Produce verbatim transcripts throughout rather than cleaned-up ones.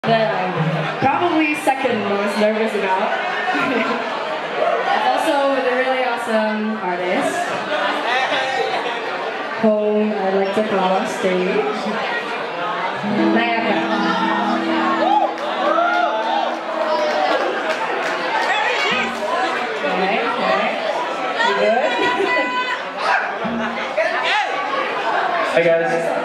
that I'm probably second most nervous about. It's also with a really awesome artist, whom I'd like to call on stage. Nayaka. Okay, okay. You good? Hi guys.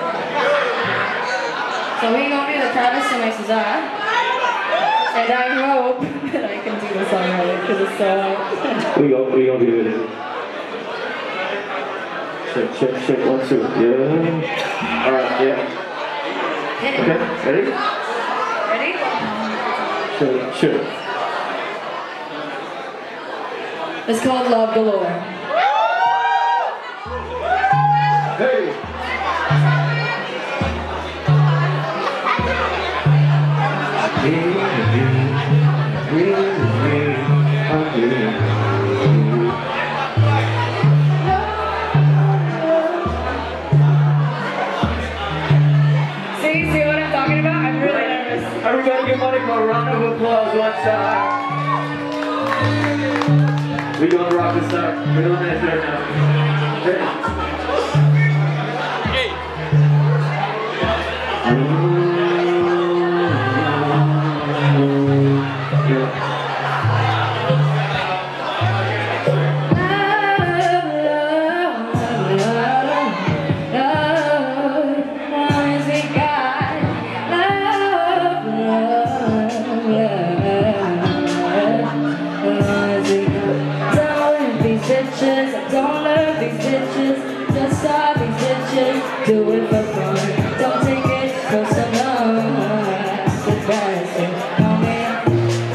So we're gonna do the Travis and S Z A, and I hope that I can do the song right because it's so. we go, we gonna do it. Check, check, check. One, two. Yeah. All right. Yeah. Hit it. Okay. Ready? Ready? Sure. Sure. It's called Love Galore. Hey. See, see what I'm talking about? I'm really nervous. Everybody give money for a round of applause one time. We gonna rock this up. We're doing this right now. Ready? I don't love these bitches, just all these bitches do it for fun. Don't take it for so long. Goodbye, say, oh man.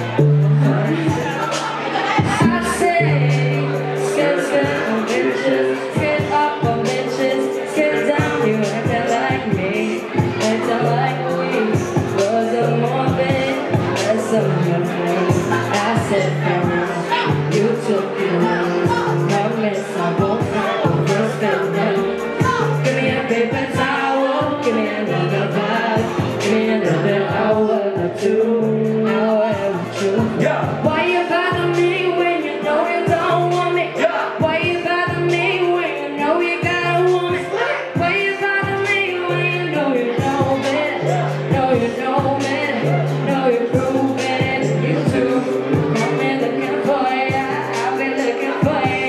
I say, skid, skid on bitches, skid up on bitches, skid down, you acting like me, acting like me. Was a morbid, that's a new thing. I said, Karina, you took it. I won't overspend them. Give me a paper towel, give me another vibe, give me another hour or two, hour or two. Yeah. Why you bother me when you know you don't want me? Yeah. Why you bother me when you know you got a woman? Why you bother me when you know you know me? Know you know me, know you prove it, you too. I've been looking for ya, I've been looking for ya.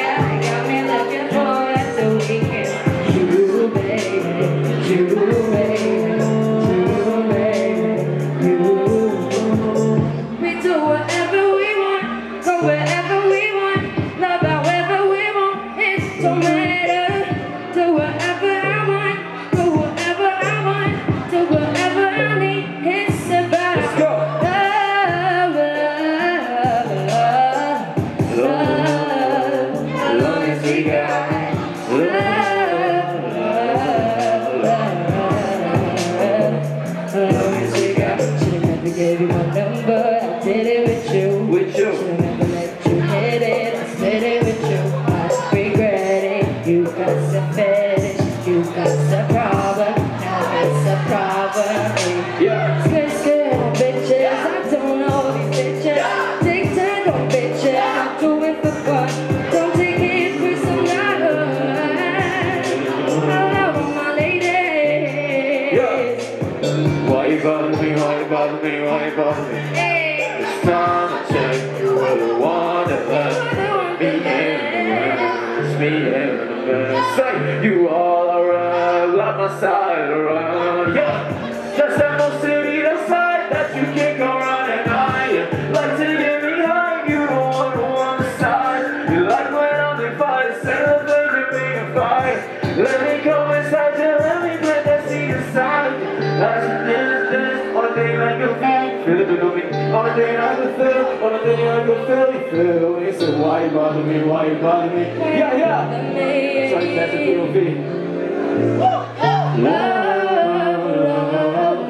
Gave you my number, I did it with you. With you. Should've never let you hit it, I split it with you. I regret it, you got some fetish, you got some problem, now it's a problem. Yeah. Skid, skid on bitches, I don't know these bitches. Yeah. Take ten on bitches, I do it for fun. Don't take it for some dollars. I love my ladies. Yeah. Why you bother me, why you bother me, why you bother me? Hey. It's time to check you were the one that left me in the mess, me in the mess. Say you all around, like my side around, yeah. Just that no city, that side that you can't go around at night. Like to get me high, you don't want to one side. You like when I'm in fight, celebrate me a fight. Let me come inside you, let me plant that seed inside. That's the dance, dance, on the day I can feel, feel it below me. On the day I can feel, on the day I can feel, you feel me. So why you bother me, why you bother me? Yeah, yeah. Sorry, that's a little bit. Love, love, love,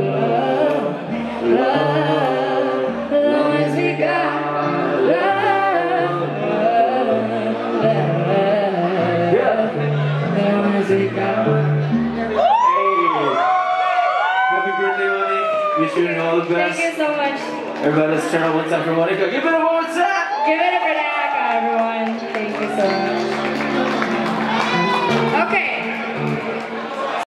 love, long as we got love, love, love, yeah. Long as we got. Hey, happy birthday, honey. Wishing you all the best. best. Thank you so much. Everybody, let's turn on one time for Monica. Give it a one more time. Give it up for that.